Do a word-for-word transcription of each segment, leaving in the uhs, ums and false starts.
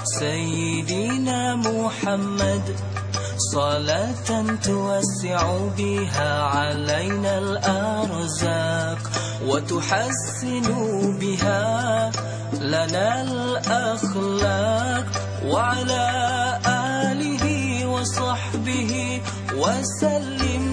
سيدنا محمد صلاة توسع بها علينا الأرزاق وتحسن بها لنا الأخلاق وعلى آله وصحبه وسلم.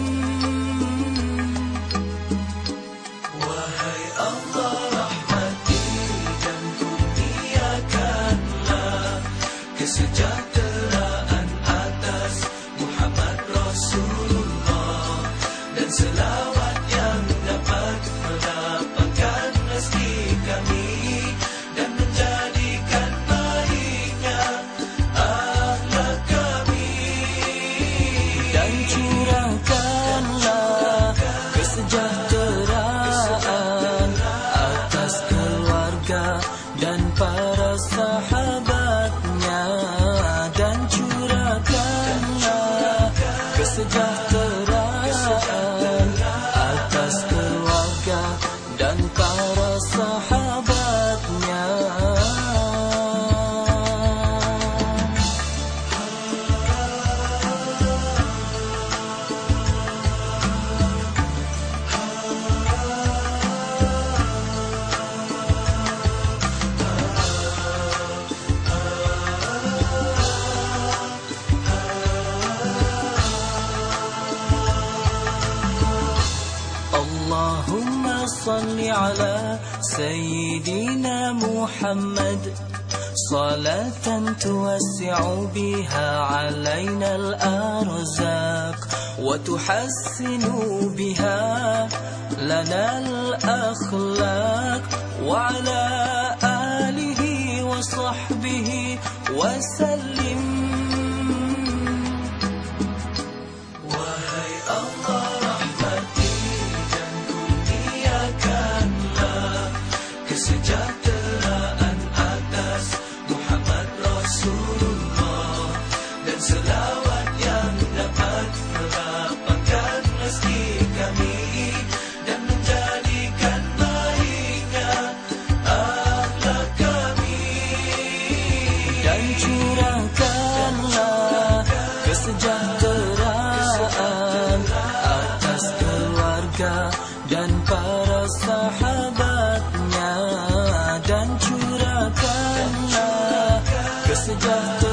Wahai Allah rahmati dan kurniakanlah kesejahteraan atas Muhammad Rasulullah dan selawat yang dapat melapangkan rezeki kami dan menjadikan baiknya akhlak kami, dan curahkanlah kesejahteraan atas keluarga dan para sahabatnya, dan curahkanlah kesejahteraan atas keluarga dan para sahabatnya. Allahumma salli ala Sayyidina Muhammad salatan tuwassi'u biha alayna al-arzaq wa tuhassinu biha lana al-akhlaq wa ala alihi wa sahbihi wa sallim. Wahai Allah rahmati dan kurniakanlah kesejahteraan atas Muhammad Rasulullah dan selawat yang dapat melapangkan rezeki kami dan menjadikan baiknya akhlak kami, dan curahkanlah kesejahteraan atas keluarga dan para sahabatnya, dan curahkanlah kesejahteraan